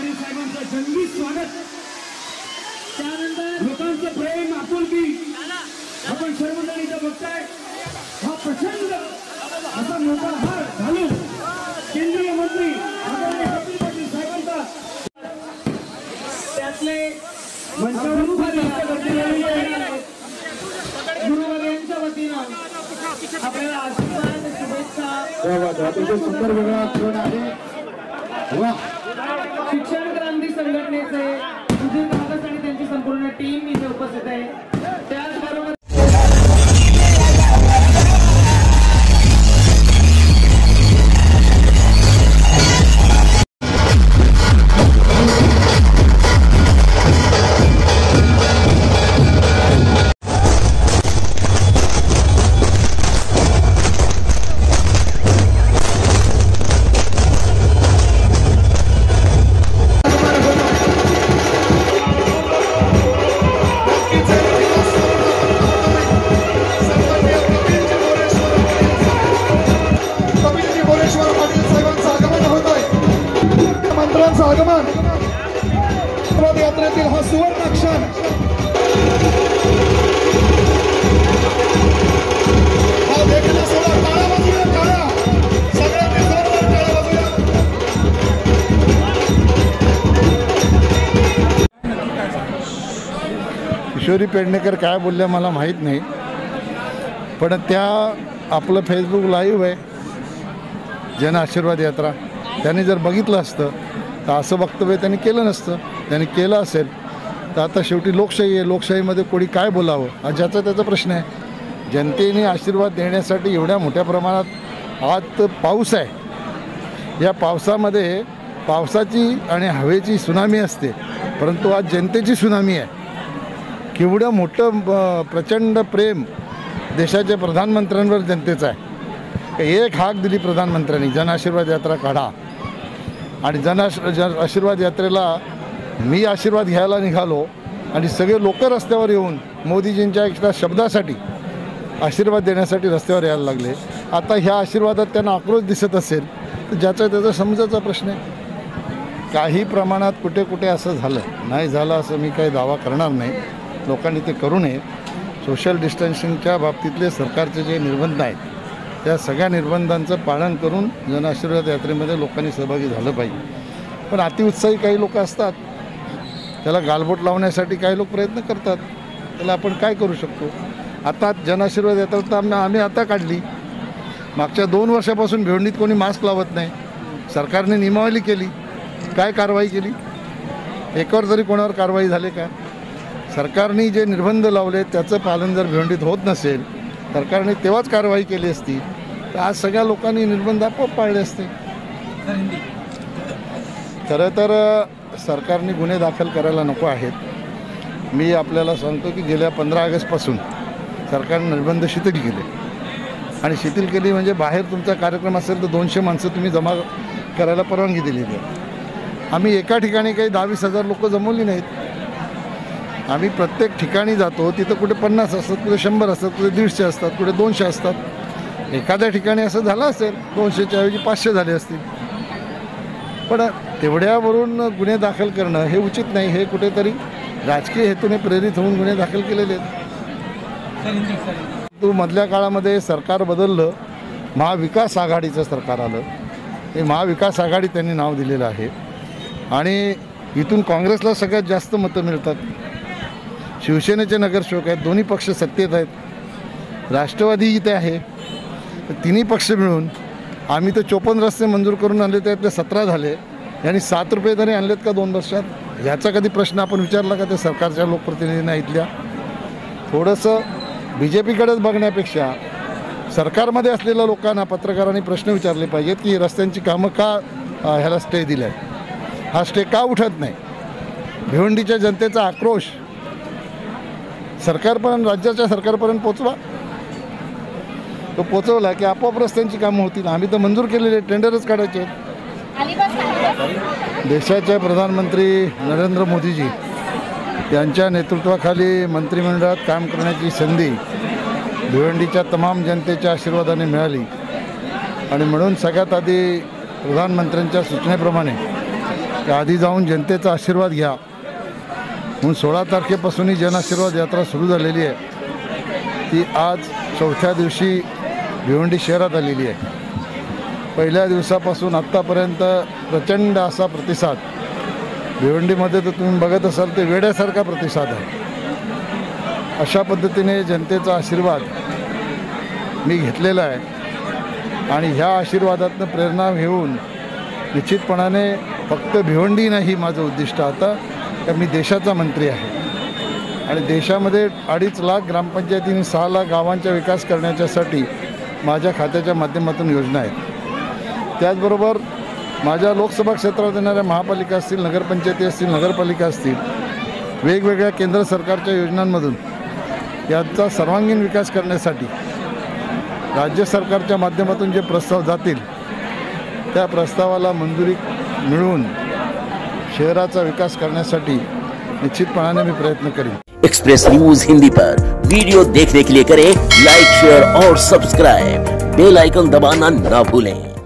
पाटील साहेबांचं जंगी स्वागत, त्यानंतर लोकांचं प्रेम आपुलकी आपण सर्वजण इथं बघताय। हा प्रचंड असा मोठा हार घालून केंद्रीय मंत्री आदरणीय पाटील साहेबांचा त्यातले मंचावर गुरुवाऱ्यांच्या वतीनं आपल्याला आशीर्वाद शुभेच्छा। अतिशय सुंदर वेगळा क्षण आहे। वा शिक्षण क्रांती संघटनेचे सुधीर कागस आणि त्यांची संपूर्ण टीम इथे उपस्थित आहे। त्याचबरोबर आगमन पदयात्रेतील हा सुवर्ण क्षण हा देखील सोडा काळा बाजूला काळा सगळ्यांनी जोरदार काळा बाजूला। किशोरी पेडणेकर काय बोलल्या मला माहीत नाही, पण त्या आपलं फेसबुक लाईव्ह आहे जन आशीर्वाद यात्रा, त्यांनी जर बघितलं असतं तर असं वक्तव्य त्यांनी केलं नसतं। त्यांनी केलं असेल तर आता शेवटी लोकशाही आहे, लोकशाहीमध्ये कोणी काय बोलावं हा ज्याचा त्याचा प्रश्न आहे। जनतेने आशीर्वाद देण्यासाठी एवढ्या मोठ्या प्रमाणात आज पाऊस आहे, या पावसामध्ये पावसाची आणि हवेची सुनामी असते, परंतु आज जनतेची सुनामी आहे। केवढं मोठं प्रचंड प्रेम देशाच्या प्रधानमंत्र्यांवर जनतेचं आहे। एक हाक दिली प्रधानमंत्र्यांनी, जन आशीर्वाद यात्रा काढा, आणि जन आशीर्वाद यात्रेला मी आशीर्वाद घ्यायला निघालो आणि सगळे लोक रस्त्यावर येऊन मोदीजींच्या एका शब्दासाठी आशीर्वाद देण्यासाठी रस्त्यावर यायला लागले। आता ह्या आशीर्वादात त्यांना आक्रोश दिसत असेल तर ज्याचा त्याचा समजायचा प्रश्न आहे। काही प्रमाणात कुठे कुठे असं झालं नाही झालं असं मी काही दावा करणार नाही, लोकांनी ते करू नये। सोशल डिस्टन्सिंगच्या बाबतीतले सरकारचे जे निर्बंध आहेत त्या सगळ्या निर्बंधांचं पालन करून जन आशीर्वाद यात्रेमध्ये लोकांनी सहभागी झालं पाहिजे। पण अतिउत्साही काही लोक असतात, त्याला गालबोट लावण्यासाठी काही लोक प्रयत्न करतात, त्याला आपण काय करू शकतो। आता जन आशीर्वाद यात्रा तर आम्ही आता काढली, मागच्या 2 वर्षापासून भिवंडीत कोणी मास्क लावत नाही, सरकारने नियमावली केली, काय कारवाई केली? एकावर तरी कोणावर कारवाई झाली का? सरकारने जे निर्बंध लावले त्याचं पालन जर भिवंडीत होत नसेल, सरकारने तेव्हाच कारवाई केली असती तर आज सगळ्या लोकांनी निर्बंध आपोआप पाळले असते। खरं तर सरकारने गुन्हे दाखल करायला नको आहेत। मी आपल्याला सांगतो की गेल्या 15 ऑगस्टपासून सरकारने निर्बंध शिथिल केले, आणि शिथिल केली म्हणजे बाहेर तुमचा कार्यक्रम असेल तर 200 माणसं तुम्ही जमा करायला परवानगी दिलेली आहे। आम्ही एका ठिकाणी काही 10-20 हजार लोक जमवली नाहीत, आम्ही प्रत्येक ठिकाणी जातो, तिथं कुठे 50 असतात, कुठे 100 असतात, कुठे 150 असतात, कुठे 200 असतात। एखाद्या ठिकाणी असं झालं असेल 200च्या ऐवजी 500 झाले असतील, पण तेवढ्यावरून गुन्हे दाखल करणं हे उचित नाही। हे कुठेतरी राजकीय हेतूने प्रेरित होऊन गुन्हे दाखल केलेले आहेत। मधल्या काळामध्ये सरकार बदललं, महाविकास आघाडीचं सरकार आलं, हे महाविकास आघाडी त्यांनी नाव दिलेलं आहे, आणि इथून काँग्रेसला सगळ्यात जास्त मतं मिळतात। शिवसेनेचे नगरसेवक आहेत, दोन्ही पक्ष सत्तेत आहेत, राष्ट्रवादी इथे आहे, तिन्ही पक्ष मिळून आम्ही तर 54 रस्ते मंजूर करून आणले, त्यातले 17 झाले, यांनी 7 रुपये तरी आणलेत का 2 वर्षात? ह्याचा कधी प्रश्न आपण विचारला का त्या सरकारच्या लोकप्रतिनिधींना इथल्या? थोडंसं BJPकडेच बघण्यापेक्षा सरकारमध्ये असलेल्या लोकांना, पत्रकारांनी प्रश्न विचारले पाहिजेत की रस्त्यांची कामं का ह्याला स्टे दिला आहे, हा स्टे का उठत नाही? भिवंडीच्या जनतेचा आक्रोश सरकारपर्यंत, राज्याच्या सरकारपर्यंत पोचवा, तो पोचवला की आपोआप रस्त्यांची कामं होतील। आम्ही तर मंजूर केलेले टेंडरच काढायचे आहेत। देशाचे प्रधानमंत्री नरेंद्र मोदीजी यांच्या नेतृत्वाखाली मंत्रिमंडळात काम करण्याची संधी भिवंडीच्या तमाम जनतेच्या आशीर्वादाने मिळाली, आणि म्हणून सगळ्यात आधी प्रधानमंत्र्यांच्या सूचनेप्रमाणे की आधी जाऊन जनतेचा आशीर्वाद घ्या म्हणून 16 तारखेपासून ही जनआशीर्वाद यात्रा सुरू झालेली आहे। ती आज 4थ्या दिवशी भिवंडी शहरात आलेली आहे। पहिल्या दिवसापासून आत्तापर्यंत प्रचंड असा प्रतिसाद भिवंडीमध्ये तर तुम्ही बघत असाल ते वेड्यासारखा प्रतिसाद आहे। अशा पद्धतीने जनतेचा आशीर्वाद मी घेतलेला आहे आणि ह्या आशीर्वादातनं प्रेरणा घेऊन निश्चितपणाने फक्त भिवंडी नाही माझं उद्दिष्ट आता, तर मी देशाचा मंत्री आहे आणि देशामध्ये 2.5 लाख ग्रामपंचायतींनी 6 लाख गावांचा विकास करण्याच्यासाठी माझ्या खात्याच्या माध्यमातून योजना आहेत। त्याचबरोबर माझ्या लोकसभा क्षेत्रात येणाऱ्या महापालिका असतील, नगरपंचायती असतील, नगरपालिका असतील, वेगवेगळ्या केंद्र सरकारच्या योजनांमधून यांचा सर्वांगीण विकास करण्यासाठी राज्य सरकारच्या माध्यमातून जे प्रस्ताव जातील त्या प्रस्तावाला मंजुरी मिळवून शहराचा विकास करण्यासाठी निश्चितपणाने मी प्रयत्न करेन। एक्सप्रेस न्यूज हिंदी पर वीडियो देखने के लिए करें लाइक, शेयर और सब्सक्राइब। बेल आइकन दबाना ना भूलें।